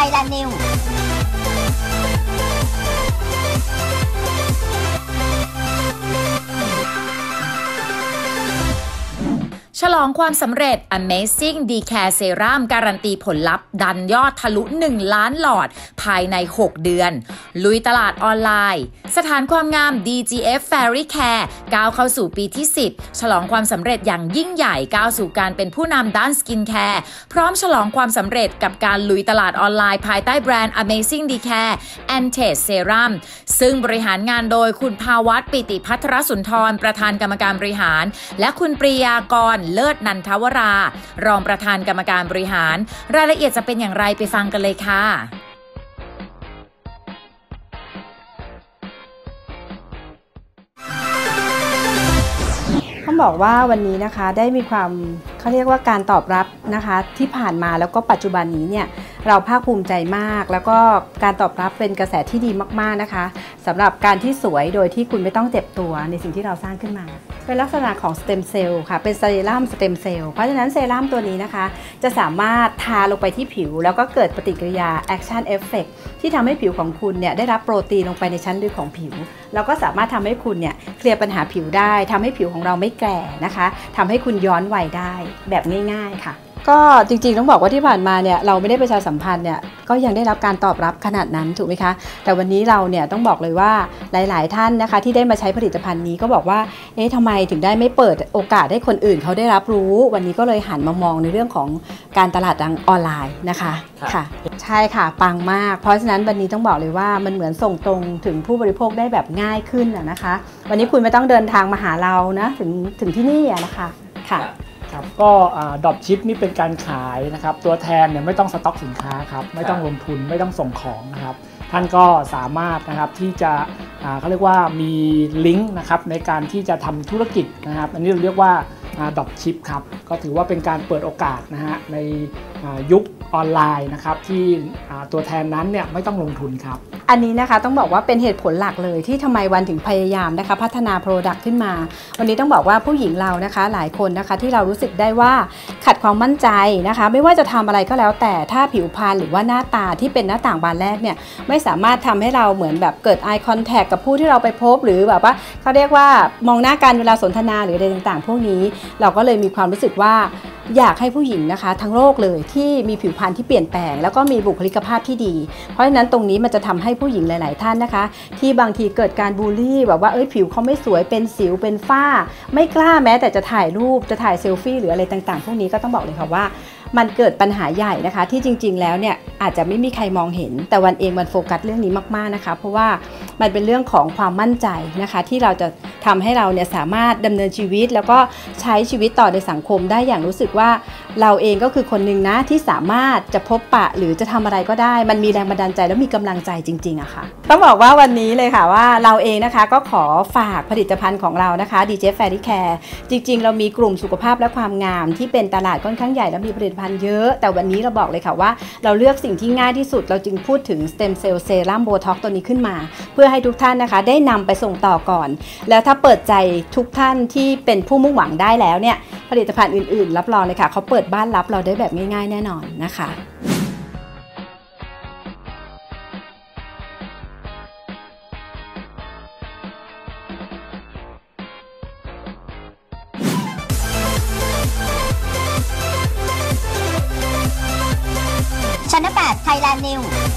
Thailand News ฉลองความสำเร็จ Amazing D-Care Serum การันตีผลลัพธ์ดันยอดทะลุ1 ล้านหลอดภายใน6 เดือนลุยตลาดออนไลน์สถานความงาม DGF Fairy Care ก้าวเข้าสู่ปีที่10ฉลองความสำเร็จอย่างยิ่งใหญ่ก้าวสู่การเป็นผู้นำด้านสกินแคร์พร้อมฉลองความสำเร็จกับการลุยตลาดออนไลน์ภายใต้แบรนด์ Amazing D-Care Anti-Age Serum ซึ่งบริหารงานโดยคุณภาวัฒน์ ปิติภัทรสุนทรประธานกรรมการบริหารและคุณปรียากรเลิศนันทวรารองประธานกรรมการบริหารรายละเอียดจะเป็นอย่างไรไปฟังกันเลยค่ะต้องบอกว่าวันนี้นะคะได้มีความเขาเรียกว่าการตอบรับนะคะที่ผ่านมาแล้วก็ปัจจุบันนี้เนี่ยเราภาคภูมิใจมากแล้วก็การตอบรับเป็นกระแสที่ดีมากๆนะคะสำหรับการที่สวยโดยที่คุณไม่ต้องเจ็บตัวในสิ่งที่เราสร้างขึ้นมาเป็นลักษณะของสเต็มเซลล์ค่ะเป็นเซรั่มสเต็มเซลล์เพราะฉะนั้นเซรั่มตัวนี้นะคะจะสามารถทาลงไปที่ผิวแล้วก็เกิดปฏิกิริยาแอคชั่นเอฟเฟกต์ที่ทำให้ผิวของคุณเนี่ยได้รับโปรตีนลงไปในชั้นลึกของผิวแล้วก็สามารถทำให้คุณเนี่ยเคลียร์ปัญหาผิวได้ทำให้ผิวของเราไม่แก่นะคะทำให้คุณย้อนวัยได้แบบง่ายๆค่ะก็จริงๆต้องบอกว่าที่ผ่านมาเนี่ยเราไม่ได้ประชาสัมพันธ์เนี่ยก็ยังได้รับการตอบรับขนาดนั้นถูกไหมคะแต่วันนี้เราเนี่ยต้องบอกเลยว่าหลายๆท่านนะคะที่ได้มาใช้ผลิตภัณฑ์นี้ก็บอกว่าเอ๊ะทำไมถึงได้ไม่เปิดโอกาสให้คนอื่นเขาได้รับรู้วันนี้ก็เลยหันมามองในเรื่องของการตลาดทางออนไลน์นะคะค่ะใช่ค่ะปังมากเพราะฉะนั้นวันนี้ต้องบอกเลยว่ามันเหมือนส่งตรงถึงผู้บริโภคได้แบบง่ายขึ้นนะคะวันนี้คุณไม่ต้องเดินทางมาหาเรานะถึงที่นี่นะคะค่ะครับก็ดรอปชิปนี่เป็นการขายนะครับตัวแทนเนี่ยไม่ต้องสต็อกสินค้าครับไม่ต้องลงทุนไม่ต้องส่งของนะครับท่านก็สามารถนะครับที่จะเขาเรียกว่ามีลิงก์นะครับในการที่จะทำธุรกิจนะครับอันนี้เราเรียกว่าดรอปชิปครับก็ถือว่าเป็นการเปิดโอกาสนะฮะในยุคออนไลน์นะครับที่ตัวแทนนั้นเนี่ยไม่ต้องลงทุนครับอันนี้นะคะต้องบอกว่าเป็นเหตุผลหลักเลยที่ทำไมวันถึงพยายามนะคะพัฒนา Product ขึ้นมาวันนี้ต้องบอกว่าผู้หญิงเรานะคะหลายคนนะคะที่เรารู้สึกได้ว่าขัดความมั่นใจนะคะไม่ว่าจะทำอะไรก็แล้วแต่ถ้าผิวพรรณหรือว่าหน้าตาที่เป็นหน้าต่างบานแรกเนี่ยไม่สามารถทำให้เราเหมือนแบบเกิด eye contact กับผู้ที่เราไปพบหรือแบบว่าเขาเรียกว่ามองหน้ากันเวลาสนทนาหรืออะไรต่างๆพวกนี้เราก็เลยมีความรู้สึกว่าอยากให้ผู้หญิงนะคะทั้งโลกเลยที่มีผิวพรรณที่เปลี่ยนแปลงแล้วก็มีบุคลิกภาพที่ดีเพราะฉะนั้นตรงนี้มันจะทำให้ผู้หญิงหลายๆท่านนะคะที่บางทีเกิดการบูลลี่แบบว่าผิวเขาไม่สวยเป็นสิวเป็นฝ้าไม่กล้าแม้แต่จะถ่ายรูปจะถ่ายเซลฟี่หรืออะไรต่างๆพวกนี้ก็ต้องบอกเลยค่ะว่ามันเกิดปัญหาใหญ่นะคะที่จริงๆแล้วเนี่ยอาจจะไม่มีใครมองเห็นแต่วันเองมันโฟกัสเรื่องนี้มากๆนะคะเพราะว่ามันเป็นเรื่องของความมั่นใจนะคะที่เราจะทำให้เราเนี่ยสามารถดำเนินชีวิตแล้วก็ใช้ชีวิตต่อในสังคมได้อย่างรู้สึกว่าเราเองก็คือคนหนึ่งนะที่สามารถจะพบปะหรือจะทำอะไรก็ได้มันมีแรงบันดาลใจแล้วมีกำลังใจจริงๆอะค่ะต้องบอกว่าวันนี้เลยค่ะว่าเราเองนะคะก็ขอฝากผลิตภัณฑ์ของเรานะคะ DGF Fairy Care จริงๆเรามีกลุ่มสุขภาพและความงามที่เป็นตลาดค่อนข้างใหญ่และมีผลิตภัณฑ์เยอะแต่วันนี้เราบอกเลยค่ะว่าเราเลือกสิ่งที่ง่ายที่สุดเราจึงพูดถึง Stem Cell Serum Botox ตัวนี้ขึ้นมาเพื่อให้ทุกท่านนะคะได้นำไปส่งต่อก่อนแล้วถ้าเปิดใจทุกท่านที่เป็นผู้มุ่งหวังได้แล้วเนี่ยผลิตภัณฑ์อื่นๆรับรองเลยค่ะเขาเปิดบ้านรับเราได้แบบง่ายๆแน่นอนนะคะ Channel 8 Thailand News